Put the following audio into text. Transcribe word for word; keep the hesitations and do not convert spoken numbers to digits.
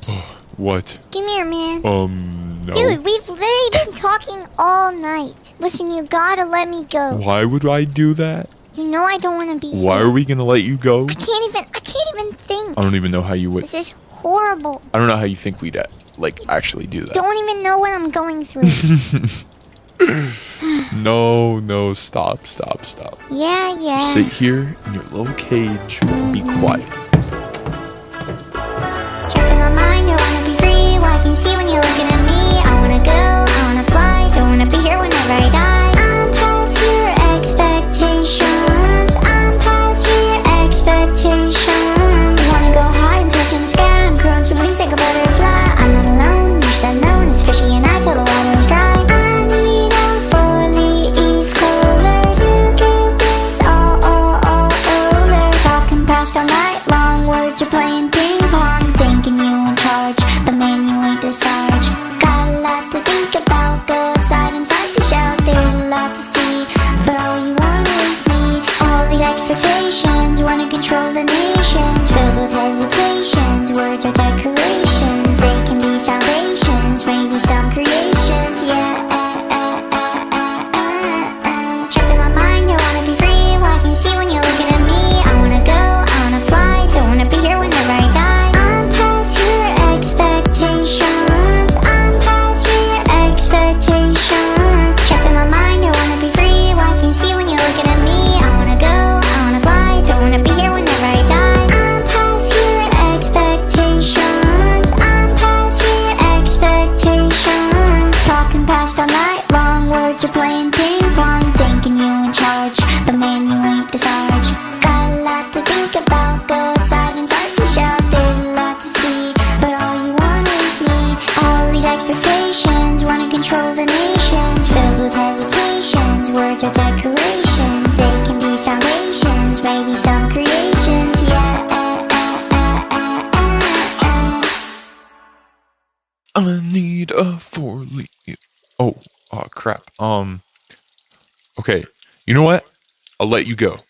What? Come here, man. Um, no. Dude, we've literally been talking all night. Listen, you gotta let me go. Why would I do that? You know I don't want to be Why here. are we gonna let you go? I can't even, I can't even think. I don't even know how you would. This is horrible. I don't know how you think we'd, uh, like, actually do that. Don't even know what I'm going through. No, no, stop, stop, stop. Yeah, yeah. Sit here in your little cage and be quiet. Trapped in my mind, I wanna be free. Well, I can see when you're looking at me. I wanna go, I wanna fly. Don't wanna be here whenever I die. I'm past your expectations. I'm past your expectations. Wanna go high and touch in the sky. I'm growing some wings like a butterfly. I'm not alone, you should have known. It's fishy and I till the water is dry. I need a four-leaf clover to get this all, all, all over. Talking past all night long, words are playing ping pong. Thinking you in charge, but man, you ain't the sarge. Got a lot to think about, go outside and start to shout. There's a lot to see, but all you want is me. All these expectations, wanna control the nations. Filled with hesitations, words are decorations. They can be foundations, maybe some creations, yeah. Trapped in my mind, I wanna be free. Well, I can see when you're looking at me. I wanna go, I wanna fly. Don't wanna be here whenever I die. I'm past your expectations. I'm past your expectations. Trapped in my mind, I wanna be free. Well, I can see when you're looking at me. I wanna go, I wanna fly. Don't wanna be here whenever I die. I'm past your expectations. I'm past your expectations. Talking past all night long, words are playing ping pong. Thinking you in charge, but man, you ain't the sarge. Got a lot to think about, go outside and start to shout. There's a lot to see, but all you want is me. All these expectations, wanna control the nations. Filled with hesitations, words are decorations. They can be foundations, maybe some creations, yeah. I need a four-leaf. Oh, oh, crap. Um, okay. You know what? I'll let you go.